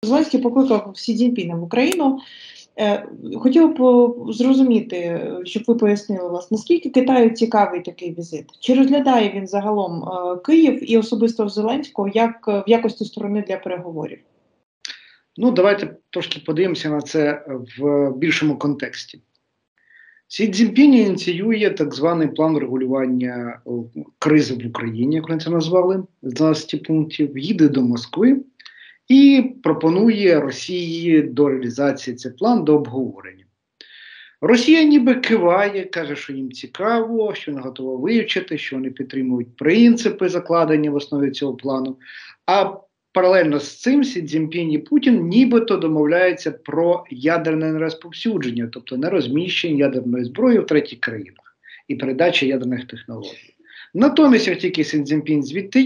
Зеленський покликав Сі Цзіньпіна в Україну. Хотіла б зрозуміти, щоб ви пояснили вас, наскільки Китаю цікавий такий візит? Чи розглядає він загалом Київ і особисто Зеленського як в якості сторони для переговорів? Ну, давайте трошки подивимося на це в більшому контексті. Сі Цзіньпін ініціює так званий план регулювання кризи в Україні, як вони це назвали, з 12 пунктів, їде до Москви і пропонує Росії до реалізації цей план, до обговорення. Росія ніби киває, каже, що їм цікаво, що вона готова вивчити, що вони підтримують принципи, закладені в основі цього плану. А паралельно з цим Сі Цзіньпін і Путін нібито домовляються про ядерне нерозповсюдження, тобто нерозміщення ядерної зброї в третіх країнах і передача ядерних технологій. Натомість, як тільки Сі Цзіньпін звідти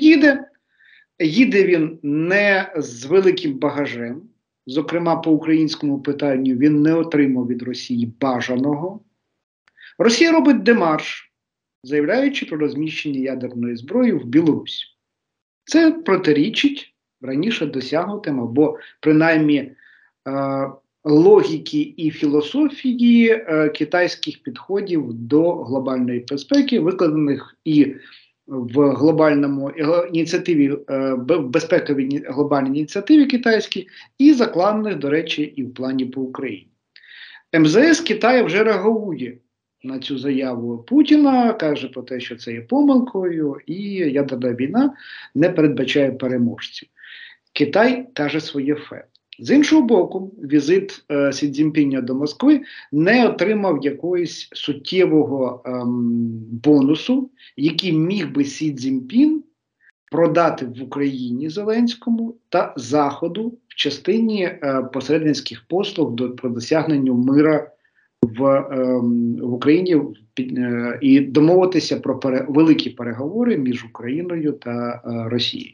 їде він не з великим багажем, зокрема по українському питанню він не отримав від Росії бажаного. Росія робить демарш, заявляючи про розміщення ядерної зброї в Білорусі. Це протирічить раніше досягнутим або принаймні логіки і філософії китайських підходів до глобальної безпеки, викладених і в глобальному ініціативі, безпековій глобальній ініціативі китайській, і закладених, до речі, і в плані по Україні. МЗС Китаю вже реагує на цю заяву Путіна, каже про те, що це є помилкою, і ядерна війна не передбачає переможців. Китай каже своє фе. З іншого боку, візит Сі Цзіньпіня до Москви не отримав якогось суттєвого бонусу, який міг би Сі Цзіньпін продати в Україні Зеленському та Заходу в частині посередницьких послуг по досягненню мира в Україні і домовитися про великі переговори між Україною та Росією.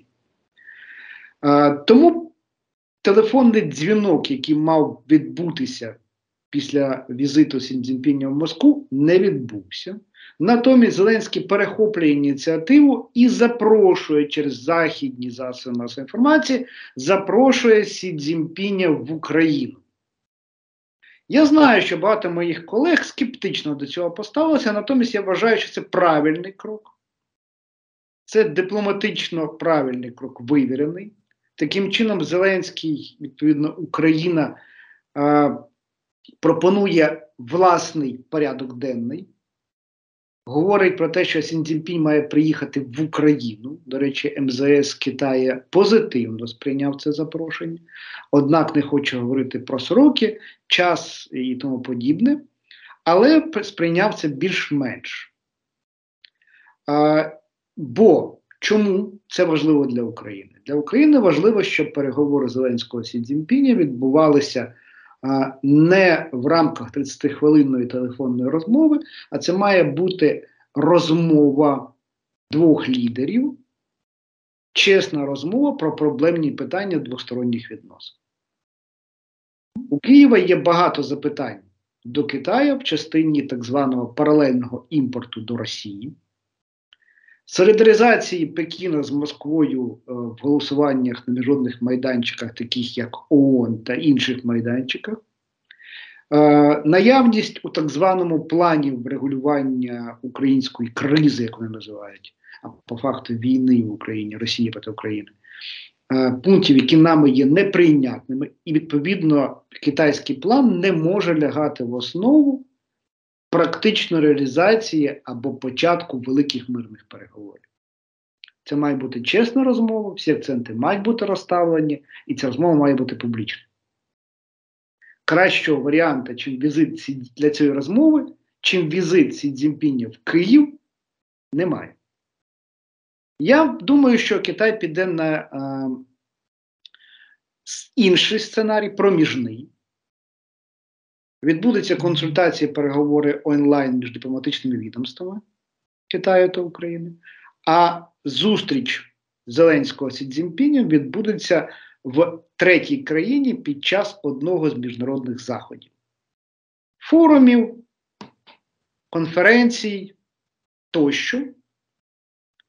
Тому телефонний дзвінок, який мав відбутися після візиту Сі Цзіньпіня в Москву, не відбувся. Натомість Зеленський перехоплює ініціативу і запрошує через західні засоби масової інформації, запрошує Сі Цзіньпіня в Україну. Я знаю, що багато моїх колег скептично до цього поставилося, натомість я вважаю, що це правильний крок. Це дипломатично правильний крок, вивірений. Таким чином, Зеленський, відповідно, Україна пропонує власний порядок денний, говорить про те, що Сі Цзіньпін має приїхати в Україну. До речі, МЗС Китаю позитивно сприйняв це запрошення, однак не хоче говорити про сроки, час і тому подібне, але сприйняв це більш-менш. Бо чому це важливо для України? Для України важливо, щоб переговори Зеленського і Сі Цзіньпіня відбувалися не в рамках 30-хвилинної телефонної розмови, а це має бути розмова двох лідерів, чесна розмова про проблемні питання двосторонніх відносин. У Києва є багато запитань до Китаю в частині так званого паралельного імпорту до Росії, солідаризації Пекіна з Москвою в голосуваннях на міжнародних майданчиках, таких як ООН та інших майданчиках, наявність у так званому плані врегулювання української кризи, як вони називають, а по факту війни в Україні, Росії проти України, пунктів, які нами є неприйнятними, і відповідно китайський план не може лягати в основу практичної реалізації або початку великих мирних переговорів. Це має бути чесна розмова, всі акценти мають бути розставлені, і ця розмова має бути публічною. Кращого варіанта, чим візит для цієї розмови, чим візит Сі Цзіньпіня в Київ, немає. Я думаю, що Китай піде на інший сценарій, проміжний. Відбудуться консультації, переговори онлайн між дипломатичними відомствами Китаю та України, а зустріч Зеленського з Сі Цзіньпінем відбудеться в третій країні під час одного з міжнародних заходів. Форумів, конференцій тощо,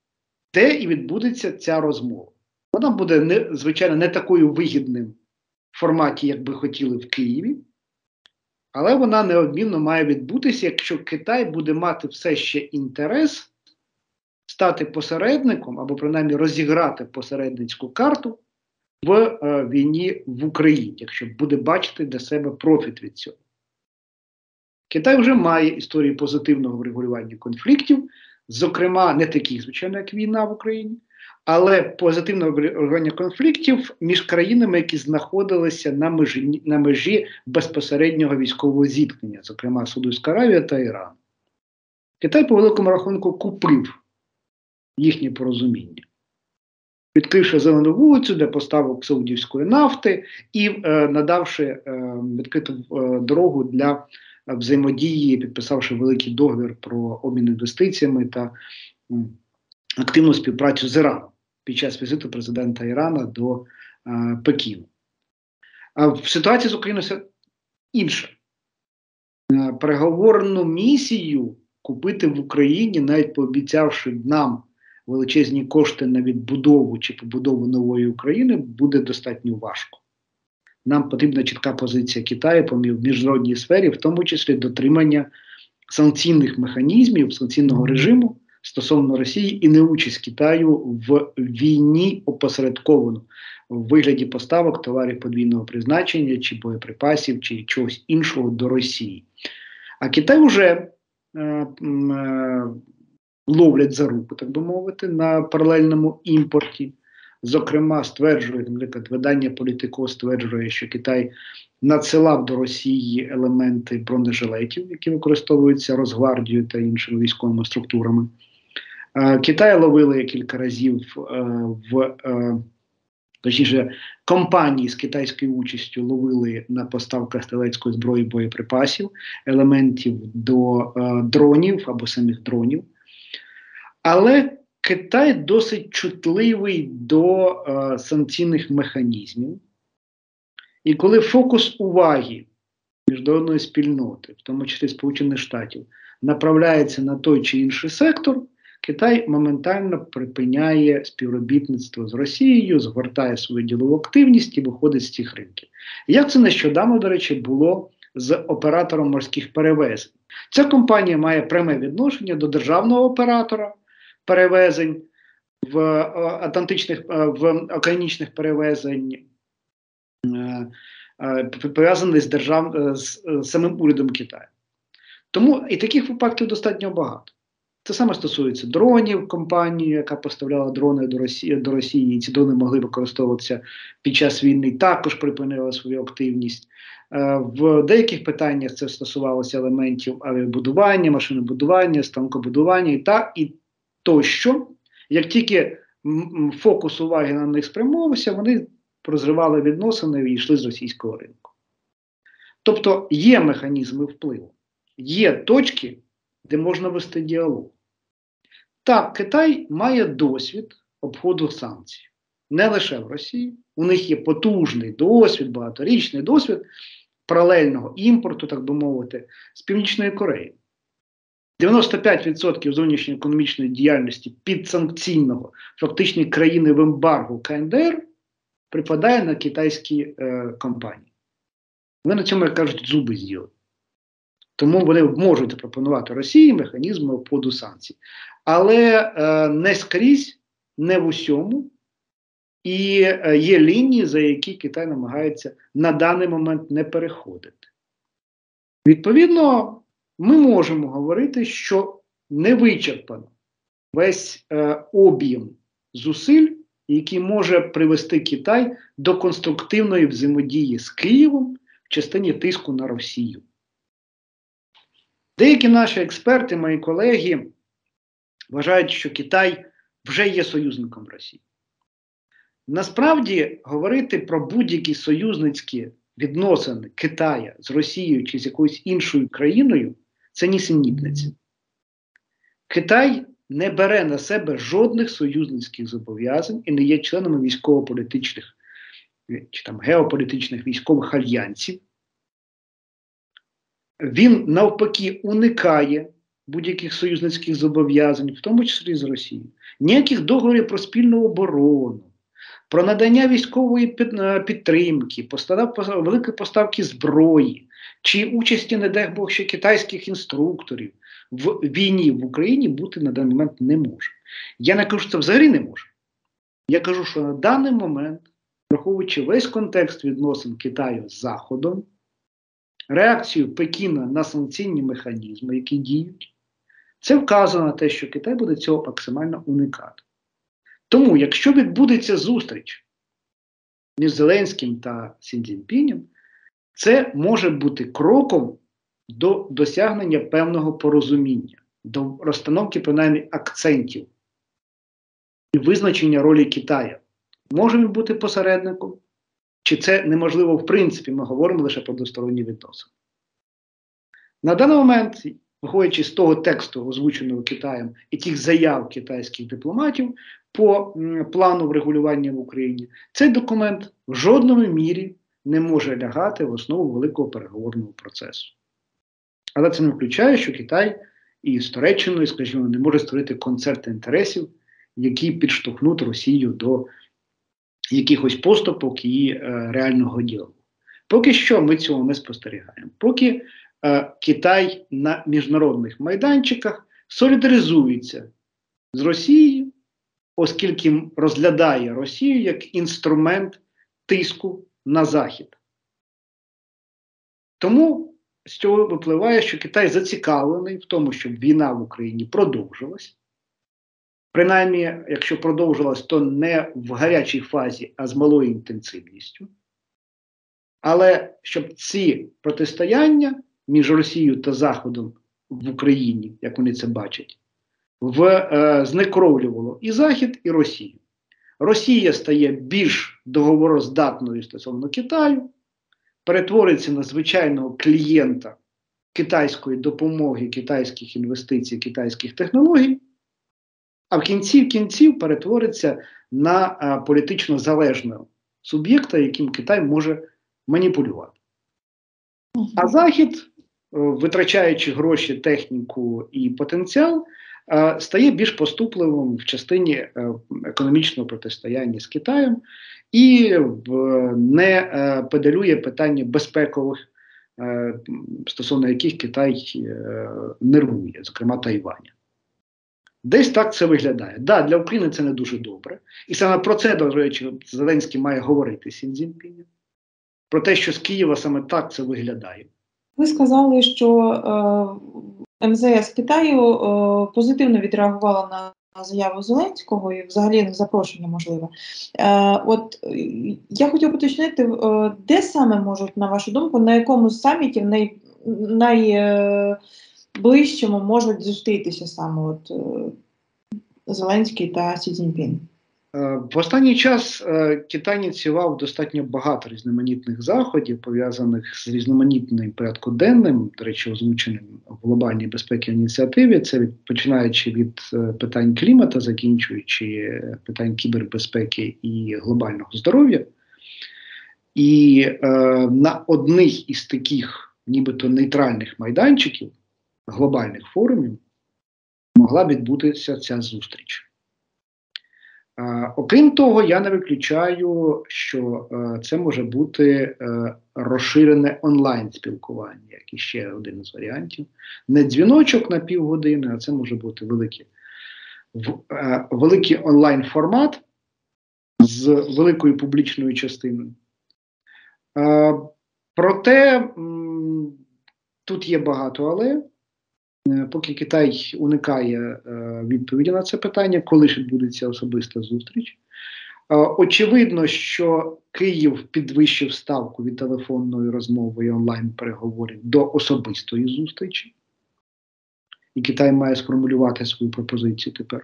де і відбудеться ця розмова. Вона буде, звичайно, не такою вигідним форматі, як би хотіли в Києві, але вона неодмінно має відбутися, якщо Китай буде мати все ще інтерес стати посередником, або принаймні розіграти посередницьку карту в війні в Україні, якщо буде бачити для себе профіт від цього. Китай вже має історію позитивного врегулювання конфліктів, зокрема, не таких, звичайно, як війна в Україні, але позитивного врегулювання конфліктів між країнами, які знаходилися на межі безпосереднього військового зіткнення, зокрема Саудівська Аравія та Іран. Китай по великому рахунку купив їхнє порозуміння, відкривши зелену вулицю для поставок саудівської нафти і надавши відкриту дорогу для взаємодії, підписавши великий договір про обмін інвестиціями та активну співпрацю з Іраном під час візиту президента Ірана до Пекіну. А в ситуації з Україною все інше. Переговорну місію купити в Україні, навіть пообіцявши нам величезні кошти на відбудову чи побудову нової України, буде достатньо важко. Нам потрібна чітка позиція Китаю в міжнародній сфері, в тому числі дотримання санкційних механізмів, санкційного режиму стосовно Росії і неучасть Китаю в війні опосередковано в вигляді поставок товарів подвійного призначення, чи боєприпасів, чи чогось іншого до Росії. А Китай вже ловлять за руку, так би мовити, на паралельному імпорті. Зокрема, стверджує, наприклад, видання Політико стверджує, що Китай надсилав до Росії елементи бронежилетів, які використовуються Росгвардією та іншими військовими структурами. Китай ловили кілька разів точніше, компанії з китайською участю ловили на поставках стрілецької зброї, боєприпасів, елементів до дронів або самих дронів. Але Китай досить чутливий до санкційних механізмів. І коли фокус уваги міжнародної спільноти, в тому числі Сполучених Штатів, направляється на той чи інший сектор, Китай моментально припиняє співробітництво з Росією, згортає свою ділову активність і виходить з цих ринків. Як це нещодавно, до речі, було з оператором морських перевезень. Ця компанія має пряме відношення до державного оператора перевезень, в океанічних перевезень, пов'язаний з самим урядом Китаю. Тому і таких випадків достатньо багато. Це саме стосується дронів, компанії, яка поставляла дрони до Росії, і ці дрони могли використовуватися під час війни, також припинила свою активність. В деяких питаннях це стосувалося елементів авіабудування, машинобудування, станкобудування і тощо. Як тільки фокус уваги на них спрямовувався, вони розривали відносини і йшли з російського ринку. Тобто є механізми впливу, є точки, де можна вести діалог. Так, Китай має досвід обходу санкцій. Не лише в Росії. У них є потужний досвід, багаторічний досвід паралельного імпорту, так би мовити, з Північної Кореї. 95% зовнішньої економічної діяльності підсанкційного, фактично країни в ембарго КНДР, припадає на китайські компанії. Вони на цьому, як кажуть, зуби з'їли. Тому вони можуть запропонувати Росії механізми обходу санкцій. Але не скрізь, не в усьому. І є лінії, за які Китай намагається на даний момент не переходити. Відповідно, ми можемо говорити, що не вичерпано весь об'єм зусиль, який може привести Китай до конструктивної взаємодії з Києвом в частині тиску на Росію. Деякі наші експерти, мої колеги, вважають, що Китай вже є союзником Росії. Насправді, говорити про будь-які союзницькі відносини Китая з Росією чи з якоюсь іншою країною – це нісенітниця. Китай не бере на себе жодних союзницьких зобов'язань і не є членами військово-політичних чи там геополітичних військових альянсів. Він навпаки уникає будь-яких союзницьких зобов'язань, в тому числі з Росією. Ніяких договорів про спільну оборону, про надання військової підтримки, великі поставки зброї, чи участі, не дай Бог, ще китайських інструкторів в війні в Україні бути на даний момент не може. Я не кажу, що це взагалі не може. Я кажу, що на даний момент, враховуючи весь контекст відносин Китаю з Заходом, реакцію Пекіна на санкційні механізми, які діють, це вказано на те, що Китай буде цього максимально уникати. Тому, якщо відбудеться зустріч між Зеленським та Сі Цзіньпінем, це може бути кроком до досягнення певного порозуміння, до розстановки, принаймні, акцентів і визначення ролі Китаю. Може він бути посередником? Чи це неможливо в принципі, ми говоримо лише про двосторонні відносини. На даний момент, виходячи з того тексту, озвученого Китаєм, і тих заяв китайських дипломатів по плану врегулювання в Україні, цей документ в жодному мірі не може лягати в основу великого переговорного процесу. Але це не включає, що Китай і з Туреччиною, скажімо, не може створити концерт інтересів, які підштовхнуть Росію до якихось поступок і реального діалогу. Поки що ми цього не спостерігаємо. Поки Китай на міжнародних майданчиках солідаризується з Росією, оскільки розглядає Росію як інструмент тиску на Захід. Тому з цього випливає, що Китай зацікавлений в тому, щоб війна в Україні продовжилась. Принаймні, якщо продовжилась, то не в гарячій фазі, а з малою інтенсивністю. Але щоб ці протистояння між Росією та Заходом в Україні, як вони це бачать, знекровлювало і Захід, і Росію. Росія стає більш договороздатною стосовно Китаю, перетвориться на звичайного клієнта китайської допомоги, китайських інвестицій, китайських технологій, а в кінці кінців перетвориться на політично залежного суб'єкта, яким Китай може маніпулювати. А Захід, витрачаючи гроші, техніку і потенціал, стає більш поступливим в частині економічного протистояння з Китаєм і не педалює питання безпекових, стосовно яких Китай нервує, зокрема Тайваня. Десь так це виглядає. Да, для України це не дуже добре. І саме про це, до речі, Зеленський має говорити Сі Цзіньпіню. Про те, що з Києва саме так це виглядає. Ви сказали, що МЗС Китаю позитивно відреагувала на заяву Зеленського і взагалі на запрошення можливе. От я хотів уточнити, де саме можуть, на вашу думку, на якому з самітів найближчому можуть зустрітися саме от Зеленський та Сі Цзіньпін? В останній час Китай ініціював достатньо багато різноманітних заходів, пов'язаних з різноманітним порядкоденним, до речі, озвученим в глобальній безпеці ініціативі. Це починаючи від питань клімату, закінчуючи питань кібербезпеки і глобального здоров'я. І на одних із таких нібито нейтральних майданчиків, глобальних форумів, могла відбутися ця зустріч. Окрім того, я не виключаю, що це може бути розширене онлайн-спілкування, як іще один із варіантів. Не дзвіночок на півгодини, а це може бути великий онлайн-формат з великою публічною частиною. Проте, тут є багато але. Поки Китай уникає відповіді на це питання, коли ж відбудеться особиста зустріч. Очевидно, що Київ підвищив ставку від телефонної розмови і онлайн-переговорів до особистої зустрічі. І Китай має сформулювати свою пропозицію тепер.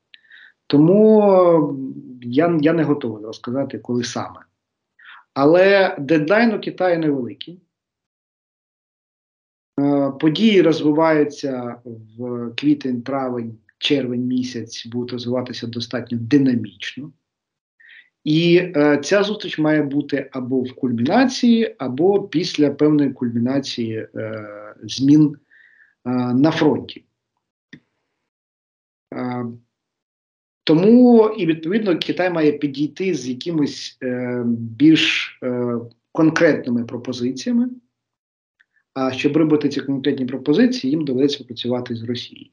Тому я не готовий розказати, коли саме. Але дедлайн у Китаю невеликий. Події розвиваються в квітень, травень, червень місяць, будуть розвиватися достатньо динамічно. І ця зустріч має бути або в кульмінації, або після певної кульмінації змін на фронті. Тому і відповідно Китай має підійти з якимись більш конкретними пропозиціями. А щоб робити ці конкретні пропозиції, їм доведеться працювати з Росією.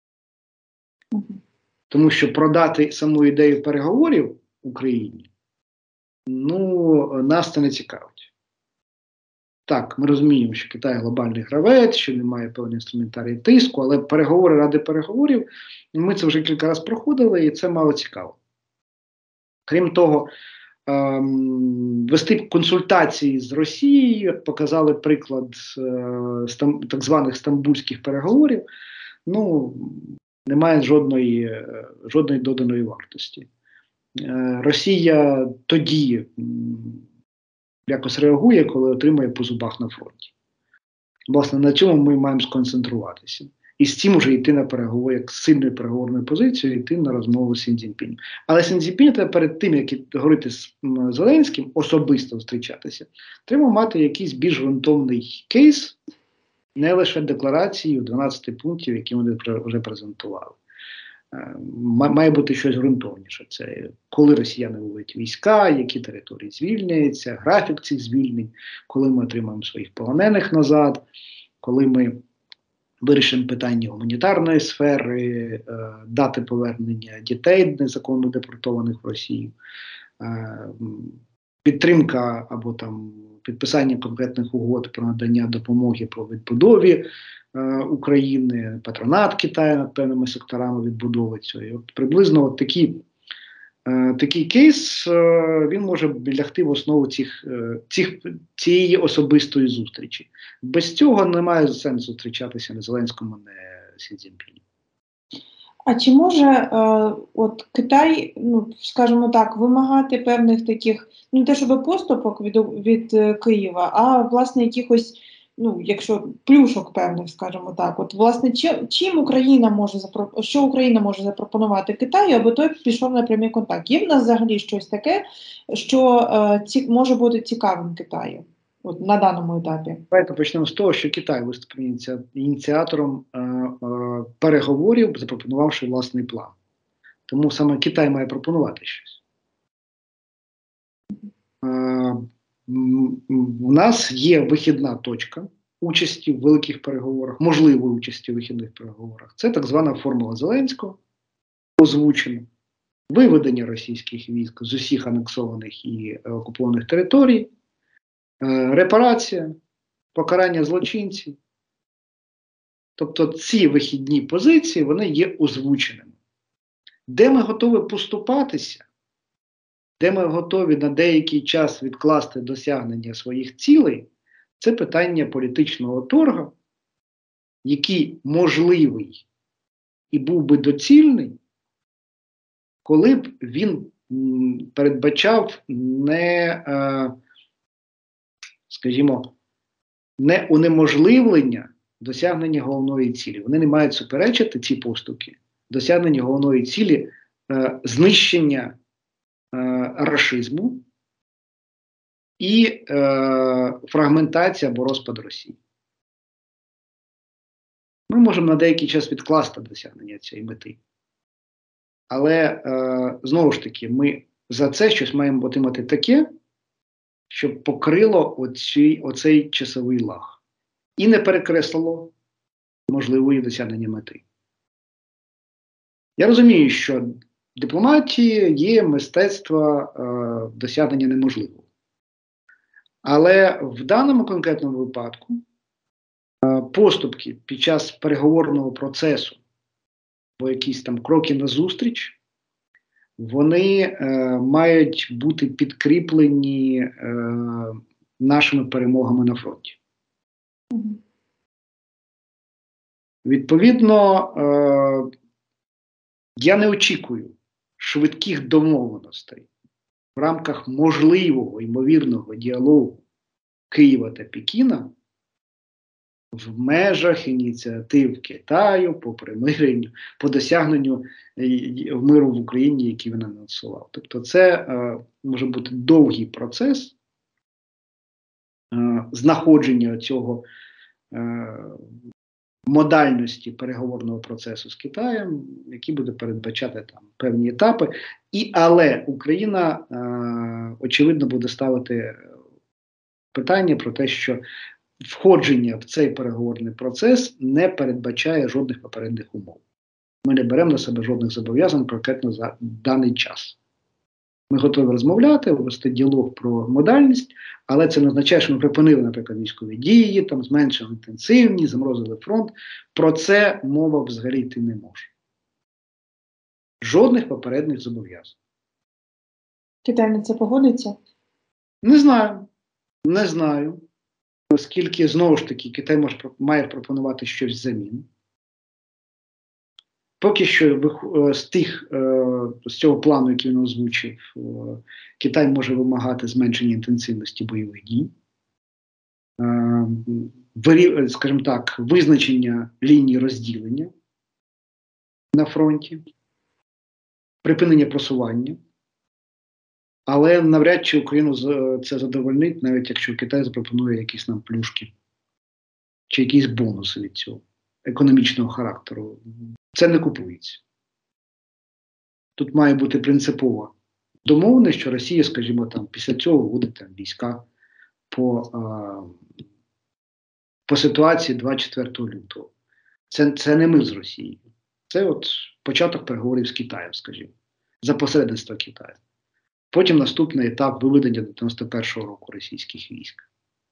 Тому що продати саму ідею переговорів Україні, ну, нас це не цікавить. Так, ми розуміємо, що Китай глобальний гравець, що немає певної інструментарії тиску, але переговори ради переговорів, ми це вже кілька разів проходили, і це мало цікаво. Крім того, вести консультації з Росією, як показали приклад так званих стамбульських переговорів, ну, немає жодної доданої вартості. Росія тоді якось реагує, коли отримує по зубах на фронті. Власне, на цьому ми маємо сконцентруватися. І з цим вже йти на переговори, як з сильною переговорною позицією, йти на розмову з Сі Цзіньпінем. Але Сі Цзіньпінь треба перед тим, як говорити з Зеленським, особисто зустрічатися, треба мати якийсь більш ґрунтовний кейс, не лише декларації у 12 пунктів, які вони вже презентували. Має бути щось ґрунтовніше. Це коли росіяни виводять війська, які території звільняються, графік цих звільнень, коли ми отримаємо своїх полонених назад, коли ми вирішимо питання гуманітарної сфери, дати повернення дітей незаконно депортованих в Росію, підтримка або там підписання конкретних угод про надання допомоги по відбудові України, патронат Китаю над певними секторами відбудови цього. От приблизно от такий кейс, він може лягти в основу цієї особистої зустрічі. Без цього немає сенсу зустрічатися не Зеленському, не Сі Цзіньпіню. А чи може от Китай, ну, скажімо так, вимагати певних таких, ну не те щоб поступок від Києва, а власне якихось, ну, якщо плюшок певних, скажімо так, от власне чим Україна може що Україна може запропонувати Китаю, аби той пішов на прямий контакт? Є в нас взагалі щось таке, що може бути цікавим Китаю? От на даному етапі. Давайте почнемо з того, що Китай виступив ініціатором переговорів, запропонувавши власний план. Тому саме Китай має пропонувати щось. У нас є вихідна точка участі в великих переговорах, можливої участі в вихідних переговорах. Це так звана формула Зеленського, озвучена. Виведення російських військ з усіх анексованих і окупованих територій, репарація, покарання злочинців. Тобто ці вихідні позиції, вони є озвученими. Де ми готові поступатися, де ми готові на деякий час відкласти досягнення своїх цілей, це питання політичного торгу, який можливий і був би доцільний, коли б він передбачав не унеможливлення досягнення головної цілі. Вони не мають суперечити, ці поступки, досягнення головної цілі знищення рашизму і фрагментація або розпад Росії. Ми можемо на деякий час відкласти досягнення цієї мети. Але, знову ж таки, ми за це щось маємо отримати таке, щоб покрило оцей часовий лаг. І не перекреслило можливої досягнення мети. Я розумію, що дипломатія є мистецтво досягнення неможливого. Але в даному конкретному випадку поступки під час переговорного процесу або якісь там кроки назустріч, вони мають бути підкріплені нашими перемогами на фронті. Відповідно, я не очікую швидких домовленостей в рамках можливого, ймовірного діалогу Києва та Пекіна в межах ініціатив Китаю по примиренню, по досягненню миру в Україні, який він анонсував. Тобто це може бути довгий процес знаходження цього модальності переговорного процесу з Китаєм, який буде передбачати там певні етапи. Але Україна, очевидно, буде ставити питання про те, що входження в цей переговорний процес не передбачає жодних попередніх умов. Ми не беремо на себе жодних зобов'язань конкретно за даний час. Ми готові розмовляти, вести діалог про модальність, але це не означає, що ми припинили, наприклад, військові дії, там зменшили інтенсивність, заморозили фронт. Про це мова взагалі йти не може. Жодних попередніх зобов'язань. Китай на це погодиться? Не знаю. Не знаю. Оскільки, знову ж таки, Китай має пропонувати щось взамін. Поки що з цього плану, який він озвучив, Китай може вимагати зменшення інтенсивності бойових дій, скажімо так, визначення лінії розділення на фронті, припинення просування. Але навряд чи Україну це задовольнить, навіть якщо Китай запропонує якісь нам плюшки чи якісь бонуси від цього економічного характеру. Це не купується. Тут має бути принципова домовленість, що Росія, скажімо, там, після цього вводить там війська по ситуації 24 лютого. Це не ми з Росією. Це от початок переговорів з Китаєм, скажімо, за посередництва Китаю. Потім наступний етап виведення до 91-го року російських військ.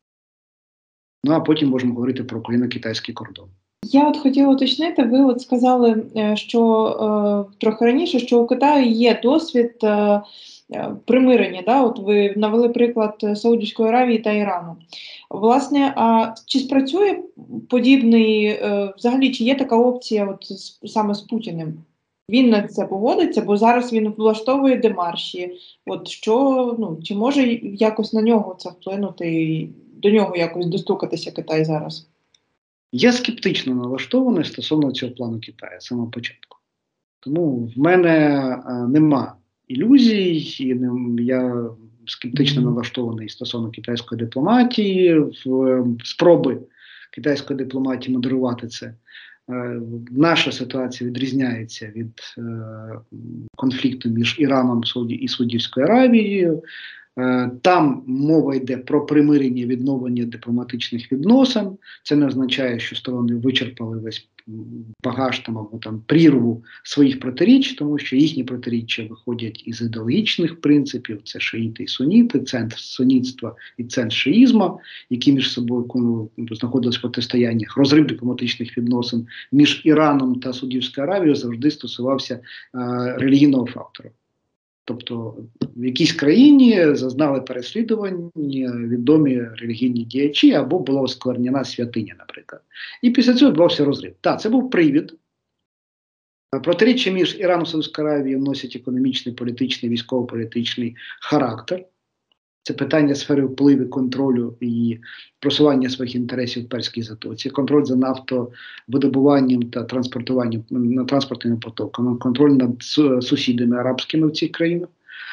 Ну, а потім можемо говорити про україно-китайський кордон. Я от хотіла уточнити, ви от сказали, що трохи раніше, що у Китаю є досвід примирення. Да? От ви навели приклад Саудівської Аравії та Ірану. Власне, а чи спрацює подібний, взагалі, чи є така опція от саме з Путіним? Він на це погодиться, бо зараз він влаштовує демарші. От що, чи може якось на нього це вплинути і до нього якось достукатися Китай зараз? Я скептично налаштований стосовно цього плану Китаю з самого початку. Тому в мене нема ілюзій, і я скептично налаштований стосовно китайської дипломатії, спроби китайської дипломатії модерувати це. Наша ситуація відрізняється від конфлікту між Іраном і Саудівською Аравією. Там мова йде про примирення, відновлення дипломатичних відносин. Це не означає, що сторони вичерпали весь багаж там, або там прірву своїх протиріч, тому що їхні протиріччя виходять із ідеологічних принципів. Це шиїти і суніти, центр сунітства і центр шиїзму, які між собою знаходились в протистояннях. Розрив дипломатичних відносин між Іраном та Саудівською Аравією завжди стосувався релігійного фактору. Тобто в якійсь країні зазнали переслідування відомі релігійні діячі або була осквернена святиня, наприклад. І після цього відбувався розрив. Так, це був привід. Протиріччя між Іраном і Саудівською Аравією носять економічний, політичний, військово-політичний характер. Це питання сфери впливу, контролю і просування своїх інтересів в Перській затоці, контроль за нафтовидобуванням та транспортними потоками, контроль над сусідами арабськими в цих країнах.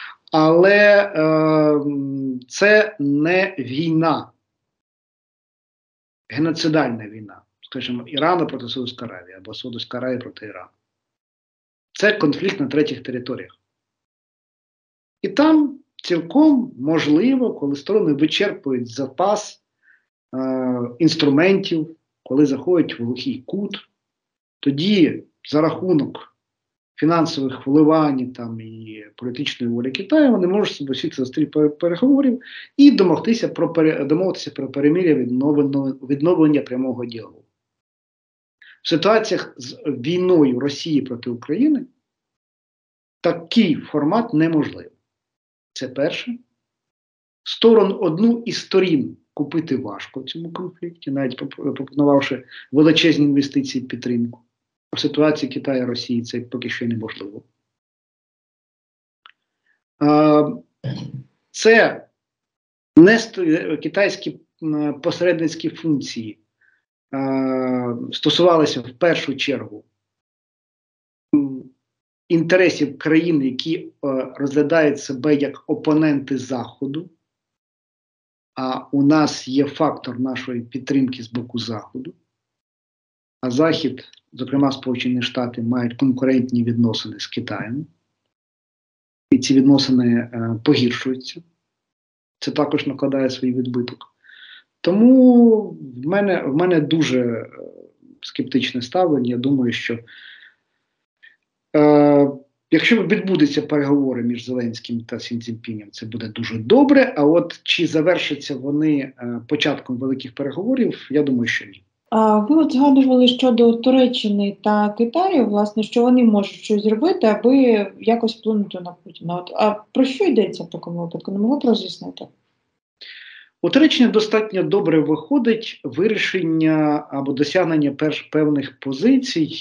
Але це не війна, геноцидальна війна, скажімо, Ірану проти Саудівської Аравії або Саудівської Аравії проти Ірану. Це конфлікт на третіх територіях. І там цілком можливо, коли сторони вичерпують запас інструментів, коли заходять в глухий кут, тоді за рахунок фінансових вливань там, і політичної волі Китаю вони можуть себе сісти за стіл переговорів і домовитися про перемир'я, відновлення прямого діалогу. В ситуаціях з війною Росії проти України такий формат неможливий. Це перше. Одну із сторін купити важко в цьому конфлікті, навіть пропонувавши величезні інвестиції в підтримку. В ситуації Китаю і Росії це поки що неможливо. Це не китайські посередницькі функції стосувалися в першу чергу інтересів країн, які розглядають себе як опоненти Заходу, а у нас є фактор нашої підтримки з боку Заходу. а Захід, зокрема Сполучені Штати, мають конкурентні відносини з Китаєм. І ці відносини погіршуються. Це також накладає свій відбиток. Тому в мене дуже скептичне ставлення. Я думаю, що якщо відбудуться переговори між Зеленським та Сі Цзіньпінем, це буде дуже добре. А от чи завершаться вони початком великих переговорів, я думаю, що ні. Ви от згадували щодо Туреччини та Китаю, власне, що вони можуть щось зробити, аби якось вплинути на Путіна. А про що йдеться в такому випадку? Не могли б роз'яснити? У Туреччині достатньо добре виходить вирішення або досягнення певних позицій,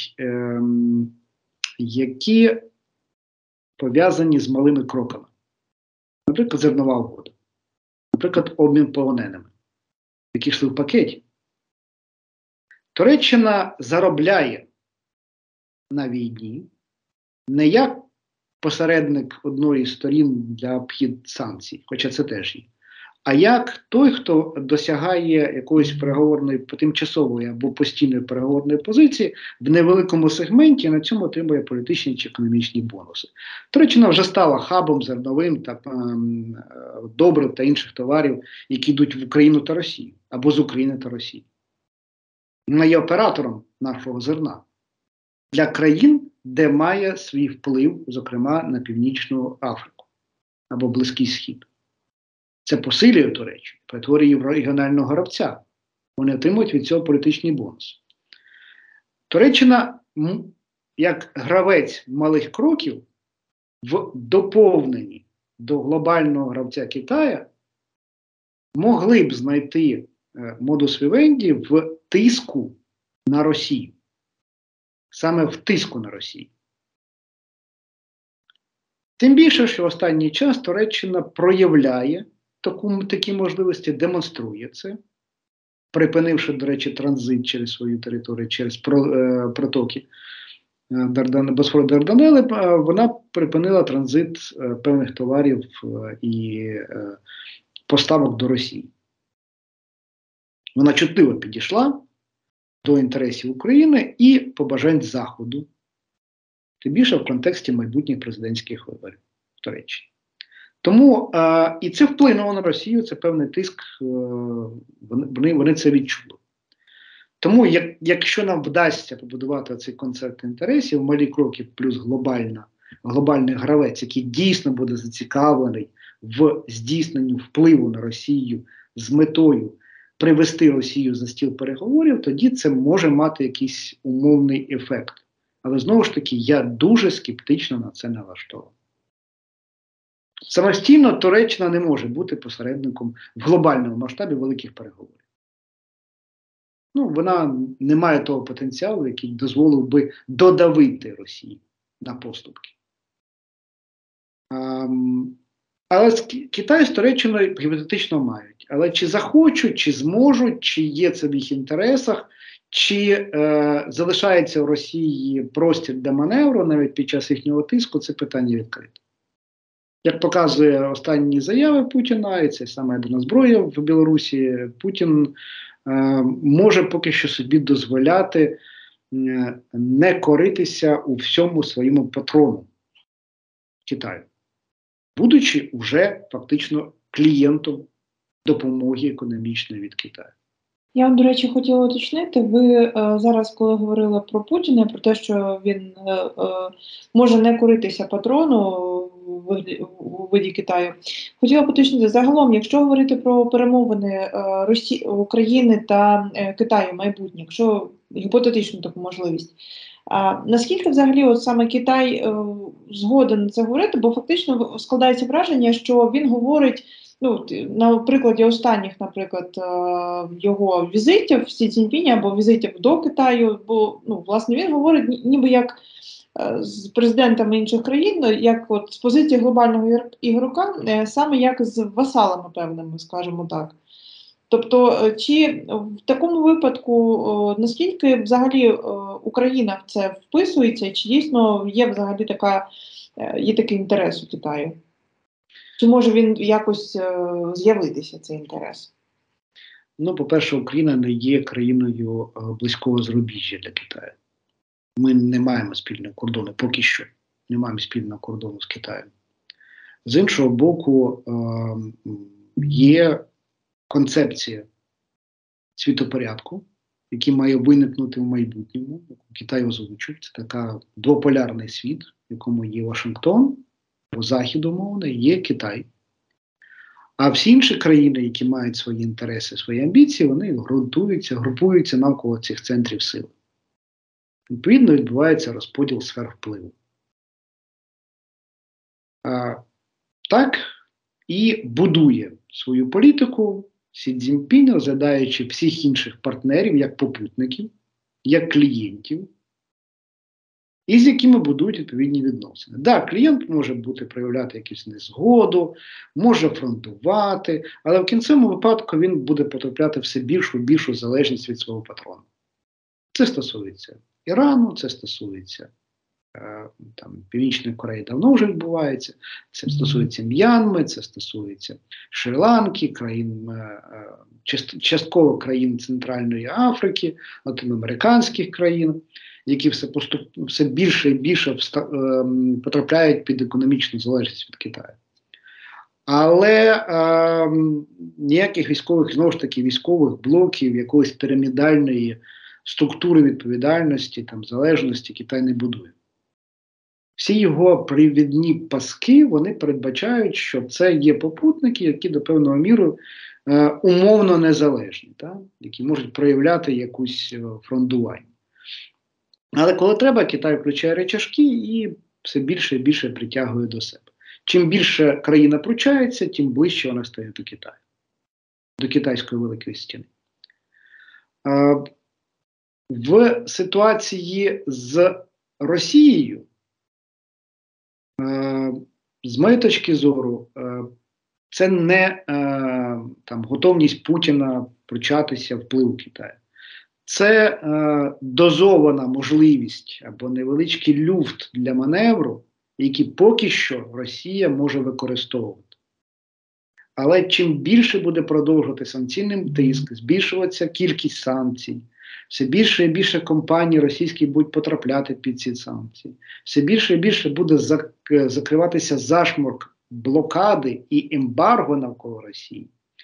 які пов'язані з малими кроками. Наприклад, зернова угода. Наприклад, обмін полоненими, які йшли в пакеті. Туреччина заробляє на війні не як посередник одної з сторін для обхід санкцій, хоча це теж є, а як той, хто досягає якоїсь переговорної, тимчасової або постійної переговорної позиції в невеликому сегменті, і на цьому отримує політичні чи економічні бонуси. Туреччина вже стала хабом зерновим та добрив та інших товарів, які йдуть в Україну та Росію, або з України та Росії. Вона є оператором нашого зерна для країн, де має свій вплив, зокрема, на Північну Африку або Близький Схід. Це посилює Туреччину, перетворює в регіонального гравця. Вони отримують від цього політичний бонус. Туреччина, як гравець малих кроків, в доповненні до глобального гравця Китая, могли б знайти модус вівенді в тиску на Росію. Саме в тиску на Росію. Тим більше, що в останній час Туреччина проявляє такі можливості, демонструє це, припинивши, до речі, транзит через свою територію, через протоки Босфору Дарданели, вона припинила транзит певних товарів і поставок до Росії. Вона чутливо підійшла до інтересів України і побажань Заходу, тим більше в контексті майбутніх президентських виборів в Туреччині. Тому і це вплинуло на Росію, це певний тиск, вони це відчули. Тому, якщо нам вдасться побудувати цей концерт інтересів, малі кроки плюс глобальний гравець, який дійсно буде зацікавлений в здійсненні впливу на Росію з метою привести Росію за стіл переговорів, тоді це може мати якийсь умовний ефект. Але знову ж таки, я дуже скептично на це налаштований. Самостійно Туреччина не може бути посередником в глобальному масштабі великих переговорів. Вона не має того потенціалу, який дозволив би додавити Росію на поступки. Але Китай з Туреччиною гіпотетично мають. Але чи захочуть, чи зможуть, чи є це в їх інтересах, чи залишається у Росії простір для маневру навіть під час їхнього тиску, це питання відкрите. Як показує останні заяви Путіна, і це саме ядерна зброя в Білорусі, Путін може поки що собі дозволяти не коритися у всьому своєму патрону Китаю, будучи вже фактично клієнтом допомоги економічної від Китаю. Я вам, до речі, хотіла уточнити, ви зараз, коли говорили про Путіна, про те, що він може не коритися патрону у виді Китаю, хотіла уточнити, загалом, якщо говорити про перемовини України та Китаю майбутнє, якщо гіпотетично таку можливість, наскільки взагалі от саме Китай згоден це говорити, бо фактично складається враження, що він говорить, на прикладі останніх, наприклад, його візитів Сі Цзіньпіня або візитів до Китаю, бо, власне, він говорить ніби як з президентами інших країн, як от з позиції глобального ігрока, саме як з васалами певними, скажімо так. Тобто, чи в такому випадку, наскільки взагалі Україна в це вписується, чи дійсно є взагалі є такий інтерес у Китаю? Чи може він якось з'явитися, цей інтерес? Ну, по-перше, Україна не є країною близького зарубіжжя для Китаю. Ми не маємо спільного кордону, поки що не маємо спільного кордону з Китаєм. З іншого боку, є концепція світопорядку, який має виникнути в майбутньому, яку Китай озвучив. Це така двополярний світ, в якому є Вашингтон, або Захід умовний, є Китай. А всі інші країни, які мають свої інтереси, свої амбіції, вони групуються навколо цих центрів сили. Відповідно, відбувається розподіл сфер впливу. Так і будує свою політику Сі Цзіньпінь, розглядаючи всіх інших партнерів як попутників, як клієнтів, і з якими будують відповідні відносини. Так, клієнт може проявляти якусь незгоду, може фронтувати, але в кінцевому випадку він буде потрапляти все більшу і більшу залежність від свого патрона. Це стосується Ірану, це стосується Північної Кореї, давно вже відбувається, це стосується М'янми, це стосується Шрі-Ланки, частково країн Центральної Африки, латиноамериканських країн, які все більше і більше потрапляють під економічну залежність від Китаю. Але ніяких військових, знову ж таки, військових блоків, якоїсь пірамідальної структури відповідальності, залежності Китай не будує. Всі його привідні паски, вони передбачають, що це є попутники, які до певного міру умовно незалежні, які можуть проявляти якусь фронтування. Але коли треба, Китай включає рычажки і все більше і більше притягує до себе. Чим більше країна пручається, тим ближче вона стає до Китаю, до китайської великої стіни. В ситуації з Росією, з моєї точки зору, це не готовність Путіна пручатися впливу Китаю. Це дозована можливість або невеличкий люфт для маневру, який поки що Росія може використовувати. Але чим більше буде продовжувати санкційний тиск, збільшуватися кількість санкцій, все більше і більше компаній російських будуть потрапляти під ці санкції, все більше і більше буде закриватися зашморк блокади і ембарго навколо Росії,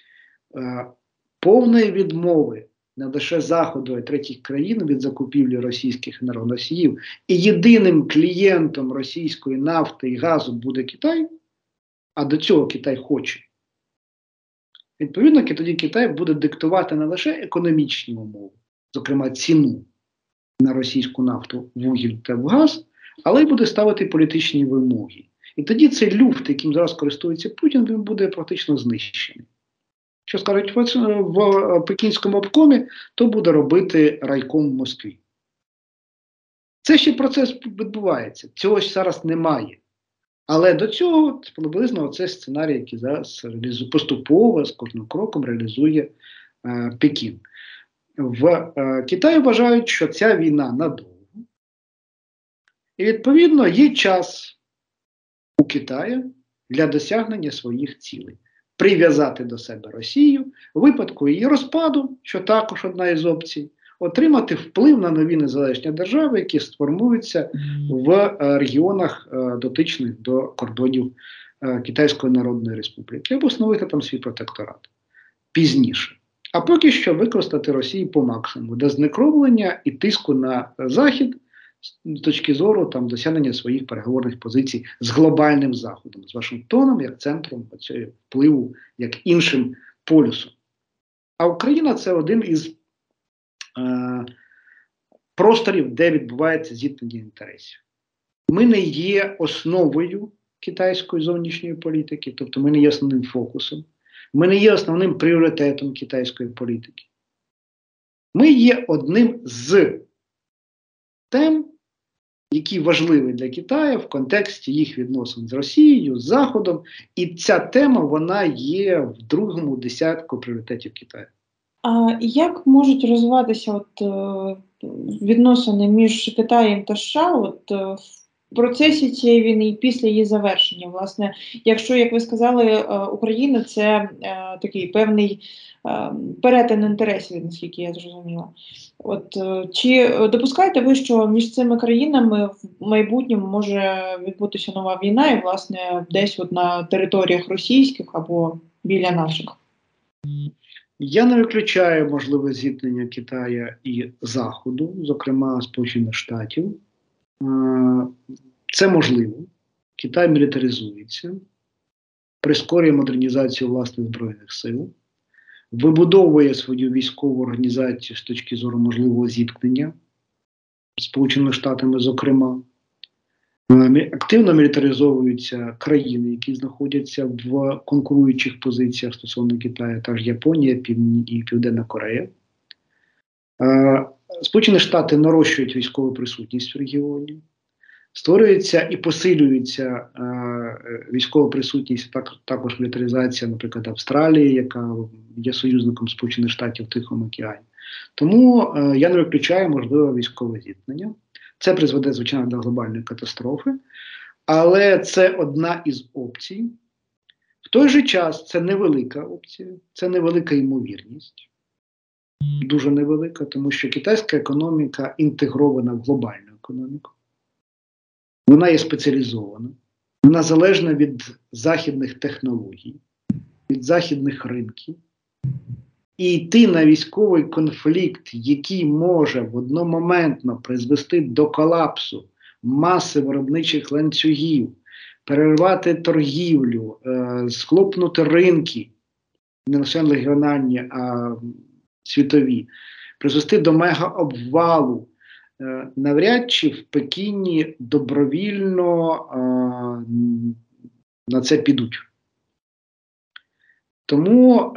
повної відмови не лише Заходу, а й третіх країн від закупівлі російських енергоносіїв, і єдиним клієнтом російської нафти і газу буде Китай, а до цього Китай хоче. Відповідно, тоді Китай буде диктувати не лише економічні умови, зокрема ціну на російську нафту, вугіль та газ, але й буде ставити політичні вимоги. І тоді цей люфт, яким зараз користується Путін, він буде практично знищений. Що скажуть в Пекінському обкомі, то буде робити райком в Москві. Це ще процес відбувається. Цього ж зараз немає. Але до цього приблизно це сценарій, який зараз поступово, з кожним кроком реалізує Пекін. В Китаї вважають, що ця війна надовго. І відповідно є час у Китаї для досягнення своїх цілей. Прив'язати до себе Росію, у випадку її розпаду, що також одна із опцій, отримати вплив на нові незалежні держави, які сформуються в регіонах, дотичних до кордонів Китайської Народної Республіки, або встановити там свій протекторат пізніше. А поки що використати Росію по максимуму для знекровлення і тиску на Захід з точки зору досягнення своїх переговорних позицій з глобальним Заходом, з Вашингтоном як центром цього впливу, як іншим полюсом. А Україна – це один із просторів, де відбувається зіткнення інтересів. Ми не є основою китайської зовнішньої політики, тобто ми не є основним фокусом, ми не є основним пріоритетом китайської політики. Ми є одним з тем, які важливі для Китаю в контексті їх відносин з Росією, з Заходом, і ця тема, вона є в другому десятку пріоритетів Китаю. А як можуть розвиватися відносини між Китаєм та США процесі цієї війни і після її завершення. Власне, якщо, як ви сказали, Україна це такий певний перетин інтересів, наскільки я зрозуміла. От чи допускаєте ви, що між цими країнами в майбутньому може відбутися нова війна, і власне десь от на територіях російських або біля наших? Я не виключаю можливе зіткнення Китаю і Заходу, зокрема Сполучених Штатів. Це можливо. Китай мілітаризується, прискорює модернізацію власних збройних сил, вибудовує свою військову організацію з точки зору можливого зіткнення з Сполученими Штатами, зокрема. Активно мілітаризовуються країни, які знаходяться в конкуруючих позиціях стосовно Китаю, та ж Японія і Південна Корея. Сполучені Штати нарощують військову присутність в регіоні, створюється і посилюється військова присутність, також мілітаризація, наприклад, Австралії, яка є союзником Сполучених Штатів в Тихому океані. Тому я не виключаю можливе військове зіткнення. Це призведе, звичайно, до глобальної катастрофи, але це одна із опцій. В той же час це невелика опція, це невелика ймовірність, дуже невелика, тому що китайська економіка інтегрована в глобальну економіку. Вона є спеціалізована, вона залежна від західних технологій, від західних ринків. І йти на військовий конфлікт, який може одномоментно призвести до колапсу маси виробничих ланцюгів, перервати торгівлю, схлопнути ринки, не лише регіональні, а світові, призвести до мегаобвалу, навряд чи в Пекіні добровільно на це підуть. Тому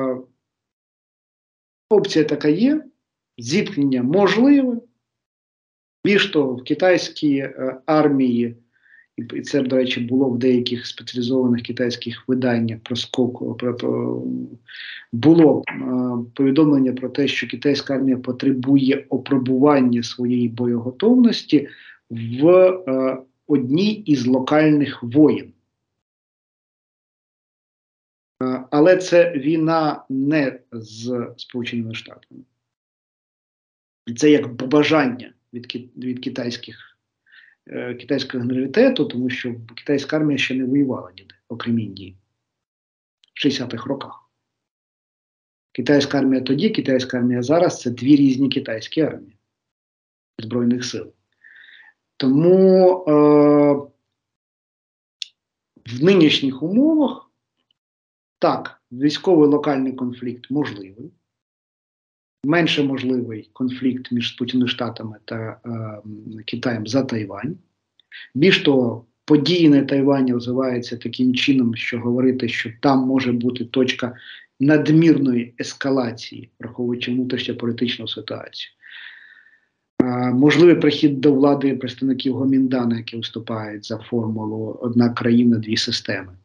опція така є, зіткнення можливе. Більш того, в китайській армії, і це, до речі, було в деяких спеціалізованих китайських виданнях було повідомлення про те, що китайська армія потребує опробування своєї боєготовності в одній із локальних воєн. Але це війна не з Сполученими Штатами. Це як побажання від китайського генералітету, тому що китайська армія ще не воювала ніде, окрім Індії, в 60-х роках. Китайська армія тоді, китайська армія зараз – це дві різні китайські армії Збройних сил. Тому в нинішніх умовах так, військовий локальний конфлікт можливий. Менше можливий конфлікт між Сполученими Штатами та Китаєм за Тайвань. Більш того, події на Тайвані розвиваються таким чином, що говорити, що там може бути точка надмірної ескалації, враховуючи внутрішньополітичну ситуацію. Можливий прихід до влади представників Гоміндана, які виступають за формулу «одна країна, дві системи».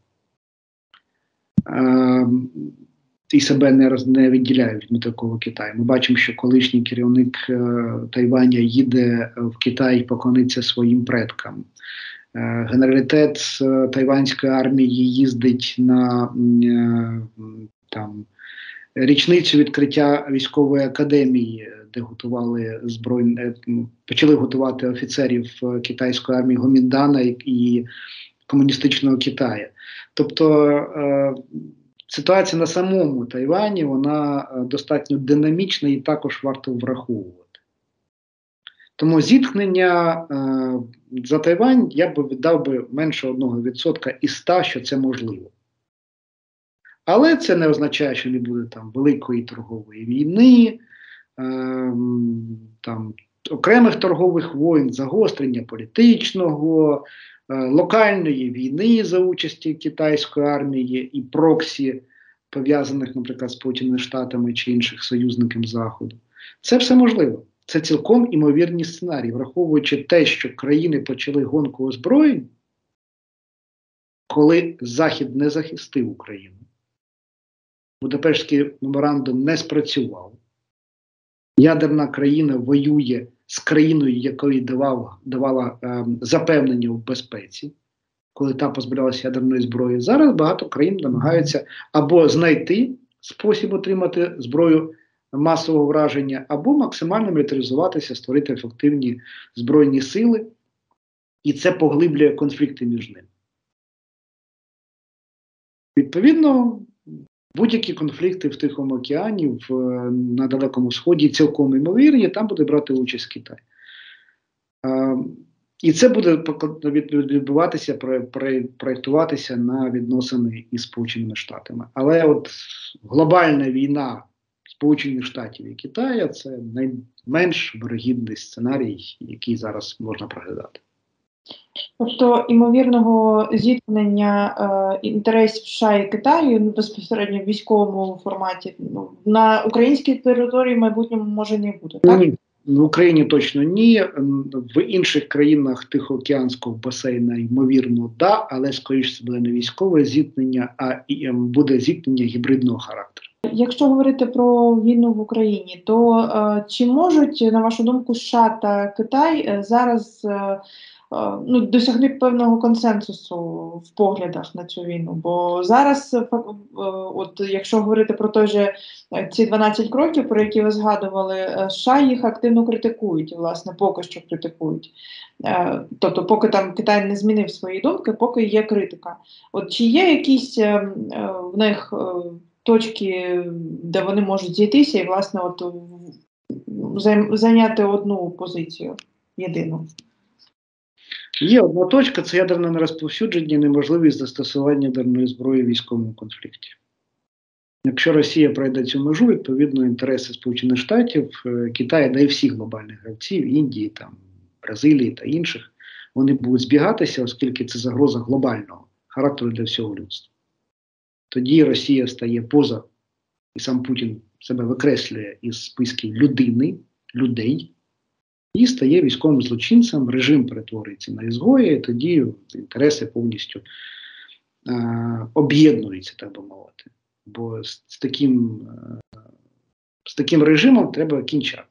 І себе не відділяють від такого Китаю. Ми бачимо, що колишній керівник Тайваня їде в Китай поклонитися своїм предкам. Генералітет тайванської армії їздить на річницю відкриття військової академії, де почали готувати офіцерів китайської армії Гоміндана і комуністичного Китаю. Тобто ситуація на самому Тайвані, вона достатньо динамічна і також варто враховувати. Тому зіткнення за Тайвань я б віддав менше 1% із 100, що це можливо. Але це не означає, що не буде там великої торгової війни, окремих торгових воєн, загострення політичного, локальної війни за участі китайської армії і проксі, пов'язаних, наприклад, з Сполученими Штатами чи інших союзників Заходу. Це все можливо. Це цілком імовірні сценарії, враховуючи те, що країни почали гонку озброєнь, коли Захід не захистив Україну. Будапештський меморандум не спрацював. Ядерна країна воює з країною, якої давала запевнення в безпеці, коли та позбавлялася ядерної зброї. Зараз багато країн намагаються або знайти спосіб отримати зброю масового враження, або максимально мілітаризуватися, створити ефективні збройні сили, і це поглиблює конфлікти між ними. Відповідно, будь-які конфлікти в Тихому океані, на Далекому Сході цілком ймовірні, там буде брати участь Китай. І це буде відбуватися, проєктуватися на відносини із Сполученими Штатами. Але от глобальна війна Сполучених Штатів і Китаю – це найменш вирогідний сценарій, який зараз можна проглядати. Тобто, імовірного зіткнення інтересів США і Китаю безпосередньо в військовому форматі на українській території в майбутньому може не бути, так? Ні, в Україні точно ні. В інших країнах Тихоокеанського басейну ймовірно да, але скоріше це буде не військове зіткнення, а буде зіткнення гібридного характеру. Якщо говорити про війну в Україні, то чи можуть, на вашу думку, США та Китай зараз досягти певного консенсусу в поглядах на цю війну? Бо зараз, от якщо говорити про той же ці 12 кроків, про які ви згадували, США їх активно критикують, власне, поки що критикують. Тобто, поки там Китай не змінив свої думки, поки є критика. От чи є якісь в них точки, де вони можуть зійтися і, власне, от зайняти одну позицію єдину? Є одна точка – це ядерне нерозповсюдження і неможливість застосування ядерної зброї в військовому конфлікті. Якщо Росія пройде цю межу, відповідно інтереси Сполучених Штатів, Китаю, да і всіх глобальних гравців, Індії, там, Бразилії та інших, вони будуть збігатися, оскільки це загроза глобального характеру для всього людства. Тоді Росія стає поза, і сам Путін себе викреслює із списків людей, і стає військовим злочинцем, режим перетворюється на ізгоя, і тоді інтереси повністю об'єднуються, так би мовити. Бо з таким режимом треба кінчати.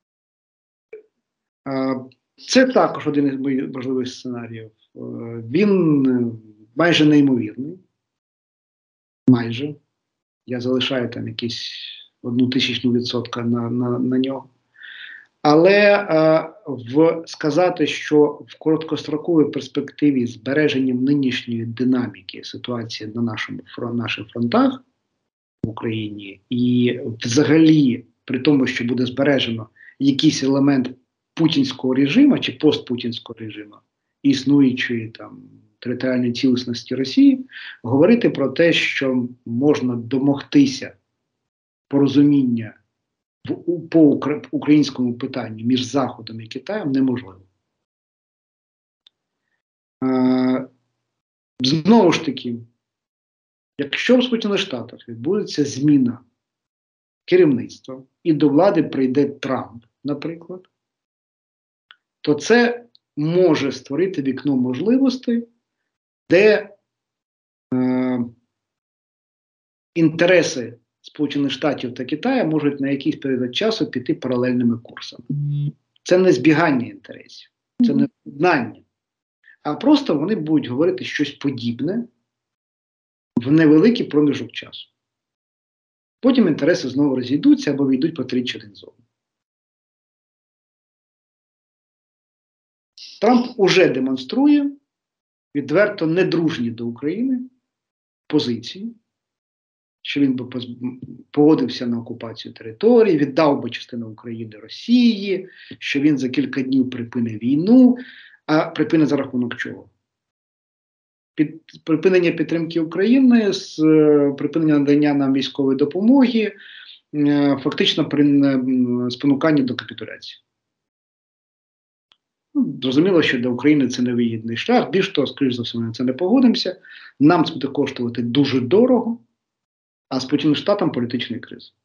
Це також один із можливих сценаріїв. Він майже неймовірний. Майже. Я залишаю там якісь 0,01% на нього. Але сказати, що в короткостроковій перспективі збереженням нинішньої динаміки ситуації на наших фронтах в Україні і взагалі при тому, що буде збережено якийсь елемент путінського режиму чи постпутінського режиму, існуючої там територіальної цілісності Росії, говорити про те, що можна домогтися порозуміння по українському питанню між Заходом і Китаєм неможливо. Знову ж таки, якщо в Сполучених Штатах відбудеться зміна керівництва і до влади прийде Трамп, наприклад, то це може створити вікно можливостей, де інтереси Сполучених Штатів та Китаю можуть на якийсь період часу піти паралельними курсами. Це не збігання інтересів, це не об'єднання, а просто вони будуть говорити щось подібне в невеликий проміжок часу. Потім інтереси знову розійдуться або війдуть по тричі один з одним. Трамп уже демонструє відверто недружні до України позиції, що він би погодився на окупацію території, віддав би частину України Росії, що він за кілька днів припинить війну, а припинить за рахунок чого? Припинення підтримки України, припинення надання нам військової допомоги, фактично спонукання до капітуляції. Зрозуміло, що для України це невигідний шлях, більш того, скоріш за все, ми на це не погодимося, нам це буде коштувати дуже дорого, а Сполученим Штатам політичний криз.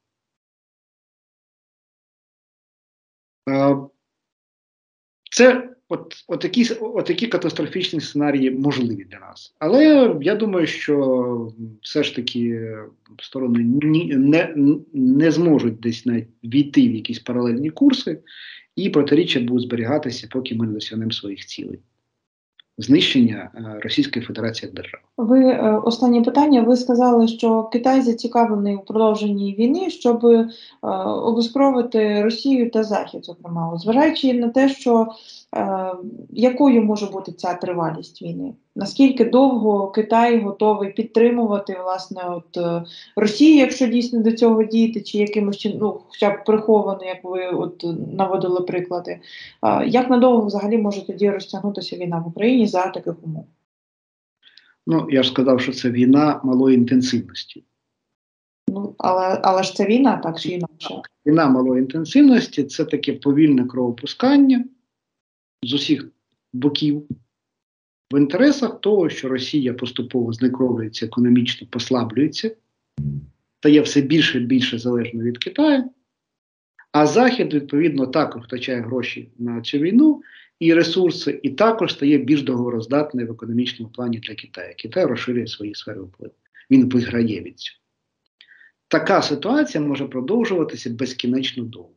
Це такі катастрофічні сценарії можливі для нас. Але я думаю, що все ж таки сторони не зможуть десь навіть війти в якісь паралельні курси, і протиріччя будуть зберігатися, поки ми не досягнемо своїх цілей. Знищення Російської Федерації як держави. Останнє питання. Ви сказали, що Китай зацікавлений у продовженні війни, щоб обезкровити Росію та Захід, зокрема. Зважаючи на те, що якою може бути ця тривалість війни? Наскільки довго Китай готовий підтримувати, власне, Росію, якщо дійсно до цього діяти, чи якимось чином, хоча б приховано, як ви наводили приклади. Як надовго взагалі може тоді розтягнутися війна в Україні за таких умов? Я ж сказав, що це війна малої інтенсивності. Але ж це війна, так чи інакше? Війна малої інтенсивності – це таке повільне кровопускання з усіх боків в інтересах того, що Росія поступово знекровлюється, економічно послаблюється, стає все більше і більше залежно від Китаю, а Захід, відповідно, також втрачає гроші на цю війну і ресурси, і також стає більш договороздатний в економічному плані для Китаю. Китай розширює свої сфери впливу. Він виграє від цього. Така ситуація може продовжуватися безкінечно довго.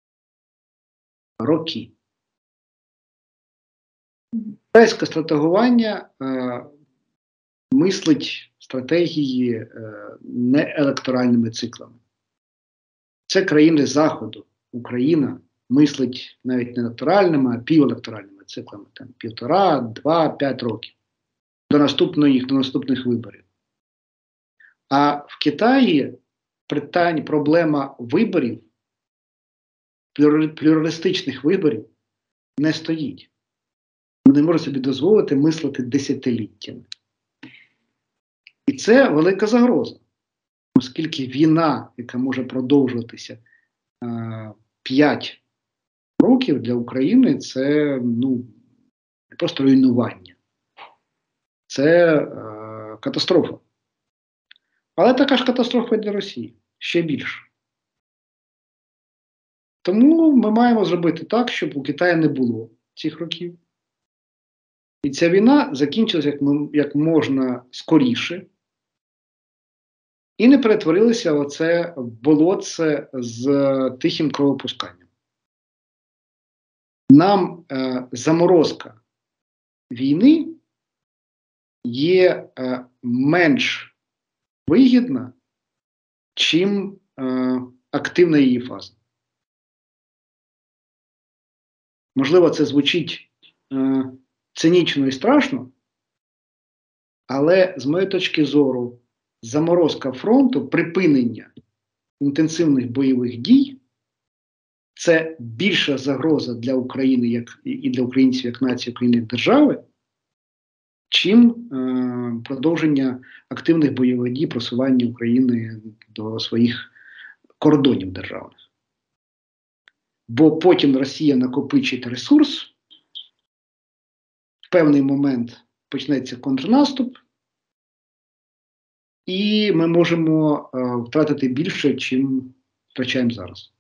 Роки. Китайське стратегування мислить стратегії не електоральними циклами. Це країни Заходу. Україна мислить навіть не електоральними, а півелекторальними циклами. Там 1,5, 2, 5 років. До наступних виборів. А в Китаї проблема виборів, плюралістичних виборів не стоїть. Вони не можуть собі дозволити мислити десятиліттями. І це велика загроза. Оскільки війна, яка може продовжуватися 5 років для України, це не просто руйнування. Це катастрофа. Але така ж катастрофа і для Росії. Ще більше. Тому ми маємо зробити так, щоб у Китаї не було цих років. І ця війна закінчилася як можна скоріше. І не перетворилося оце болотце з тихим кровопусканням. Нам заморозка війни є менш вигідна, чим активна її фаза. Можливо, це звучить цинічно і страшно, але з моєї точки зору заморозка фронту, припинення інтенсивних бойових дій – це більша загроза для України і для українців як нації, України як держави, чим продовження активних бойових дій, просування України до своїх кордонів державних. Бо потім Росія накопичить ресурс, в певний момент почнеться контрнаступ, і ми можемо втратити більше, чим втрачаємо зараз.